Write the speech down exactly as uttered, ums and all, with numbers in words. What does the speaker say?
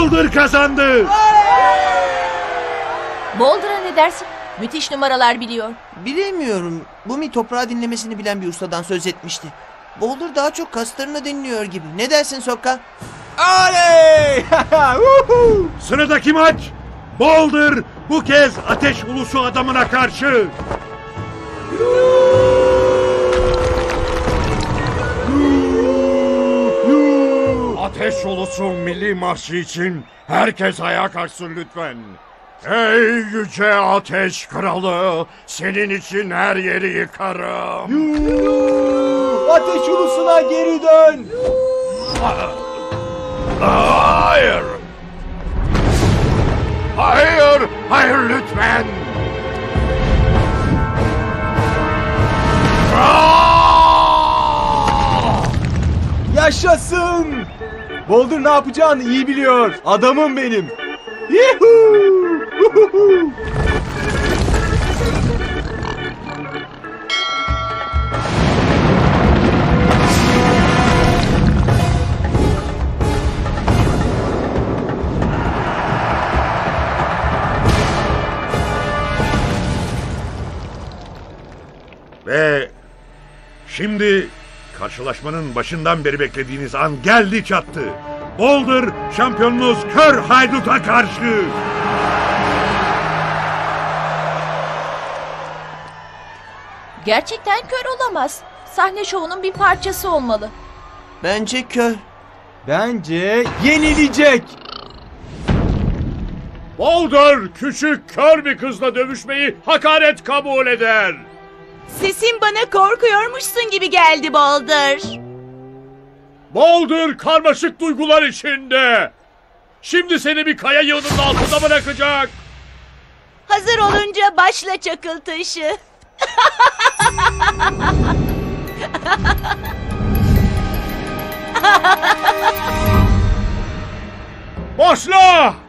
Boulder kazandı. Boulder'a ne dersin? Müthiş numaralar biliyor. Bilemiyorum. Bumi toprağı dinlemesini bilen bir ustadan söz etmişti. Boulder daha çok kaslarını dinliyor gibi. Ne dersin Sokka? Oley! Sıradaki maç. Boulder bu kez ateş ulusu adamına karşı. Ateş ulusu milli marşı için herkes ayağa kalksın lütfen. Ey yüce ateş kralı, senin için her yeri yıkarım. Ateş ulusuna geri dön. Hayır. Hayır, hayır lütfen. Yaşasın! Boulder ne yapacağını iyi biliyor. Adamım benim. Yuhuu! Huhuhu! Ve şimdi karşılaşmanın başından beri beklediğiniz an geldi çattı. Boulder şampiyonunuz Kör Haydut'a karşı. Gerçekten kör olamaz. Sahne şovunun bir parçası olmalı. Bence kör. Bence yenilecek. Boulder küçük kör bir kızla dövüşmeyi hakaret kabul eder. Sesin bana korkuyormuşsun gibi geldi Boulder. Boulder karmaşık duygular içinde. Şimdi seni bir kaya yığınının altında bırakacak. Hazır olunca başla çakıl taşı. Başla!